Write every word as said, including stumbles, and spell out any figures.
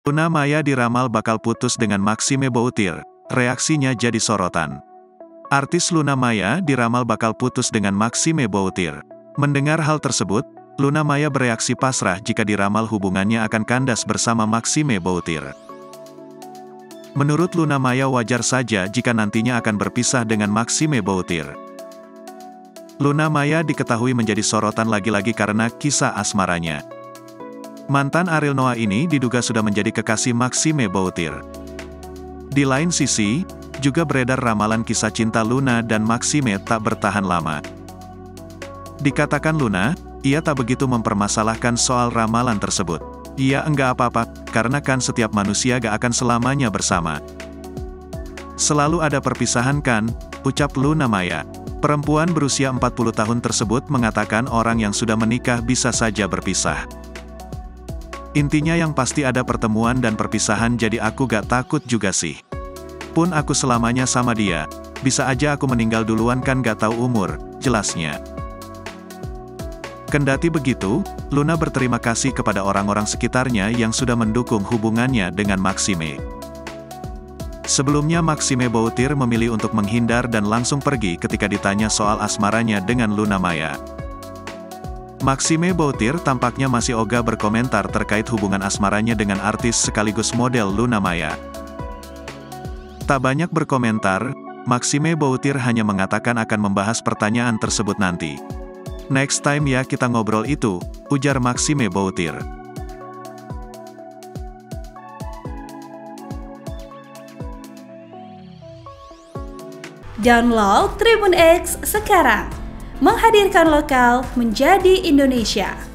Luna Maya diramal bakal putus dengan Maxime Boutir, reaksinya jadi sorotan. Artis Luna Maya diramal bakal putus dengan Maxime Boutir. Mendengar hal tersebut, Luna Maya bereaksi pasrah jika diramal hubungannya akan kandas bersama Maxime Boutir. Menurut Luna Maya wajar saja jika nantinya akan berpisah dengan Maxime Boutir. Luna Maya diketahui menjadi sorotan lagi-lagi karena kisah asmaranya. Mantan Ariel Noah ini diduga sudah menjadi kekasih Maxime Boutir. Di lain sisi, juga beredar ramalan kisah cinta Luna dan Maxime tak bertahan lama. Dikatakan Luna, ia tak begitu mempermasalahkan soal ramalan tersebut. Ia enggak apa-apa, karena kan setiap manusia gak akan selamanya bersama. Selalu ada perpisahan kan, ucap Luna Maya. Perempuan berusia empat puluh tahun tersebut mengatakan orang yang sudah menikah bisa saja berpisah. Intinya yang pasti ada pertemuan dan perpisahan, jadi aku gak takut juga sih. Pun aku selamanya sama dia, bisa aja aku meninggal duluan kan gak tahu umur, jelasnya. Kendati begitu, Luna berterima kasih kepada orang-orang sekitarnya yang sudah mendukung hubungannya dengan Maxime. Sebelumnya Maxime Boutir memilih untuk menghindar dan langsung pergi ketika ditanya soal asmaranya dengan Luna Maya. Maxime Boutir tampaknya masih ogah berkomentar terkait hubungan asmaranya dengan artis sekaligus model Luna Maya. Tak banyak berkomentar, Maxime Boutir hanya mengatakan akan membahas pertanyaan tersebut nanti. Next time ya kita ngobrol itu, ujar Maxime Boutir. Download Tribun X sekarang, menghadirkan lokal menjadi Indonesia.